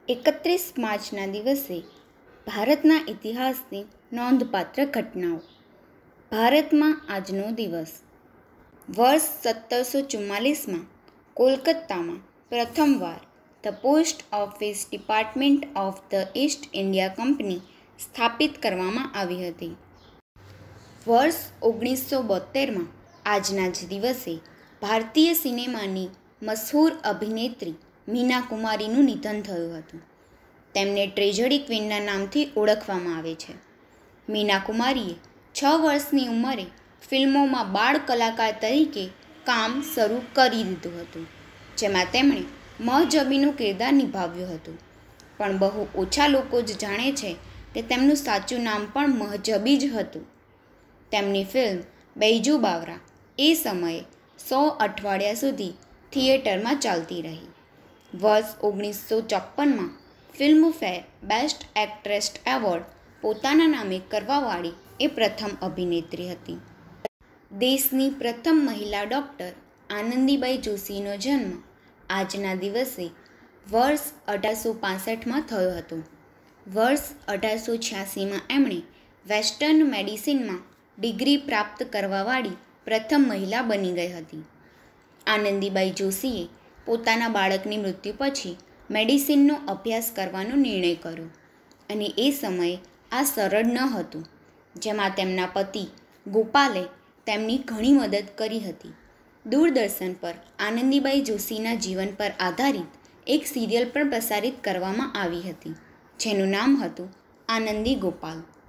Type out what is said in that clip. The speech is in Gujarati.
31 માર્ચના દિવસે ભારતના ઇતિહાસની નોંધપાત્ર ઘટનાઓ. ભારતમાં આજનો દિવસ. વર્ષ 1744માં કોલકાતામાં પ્રથમવાર the post office department of the East India company સ્થાપિત કરવામાં આવી હતી. વર્ષ 1972માં આજના જ દિવસે ભારતીય સિનેમાની મશહૂર અભિનેત્રી મીના કુમારીનું નિધન થયું હતું. તેમને ટ્રેજડી ક્વીનના નામથી ઓળખવામાં આવે છે. મીના કુમારીએ 6 વર્ષની ઉંમરે ફિલ્મોમાં બાળ કલાકાર તરીકે કામ શરૂ કરી દીધું હતું, જેમાં તેમણે મહજબીનું કિરદાર નિભાવ્યું હતું. પણ બહુ ઓછા લોકો જ જાણે છે કે તેમનું સાચું નામ પણ મહજબી જ હતું. તેમની ફિલ્મ બૈજુ બાવરા એ સમયે 100 અઠવાડિયા સુધી થિયેટરમાં ચાલતી રહી. વર્ષ 1954માં ફિલ્મફેર બેસ્ટ એક્ટ્રેસ એવોર્ડ પોતાના નામે કરવાવાળી એ પ્રથમ અભિનેત્રી હતી. દેશની પ્રથમ મહિલા ડૉક્ટર આનંદીબાઈ જોશીનો જન્મ આજના દિવસે વર્ષ 1865માં થયો હતો. વર્ષ 1886માં એમણે વેસ્ટર્ન મેડિસિનમાં ડિગ્રી પ્રાપ્ત કરવાવાળી પ્રથમ મહિલા બની ગઈ હતી. આનંદીબાઈ જોશીએ પોતાના બાળકની મૃત્યુ પછી મેડિસિનનો અભ્યાસ કરવાનો નિર્ણય કર્યો અને એ સમયે આ સરળ ન હતું, જેમાં તેમના પતિ ગોપાલે તેમની ઘણી મદદ કરી હતી. દૂરદર્શન પર આનંદીબાઈ જોશીના જીવન પર આધારિત એક સિરિયલ પણ પ્રસારિત કરવામાં આવી હતી, જેનું નામ હતું આનંદી ગોપાલ.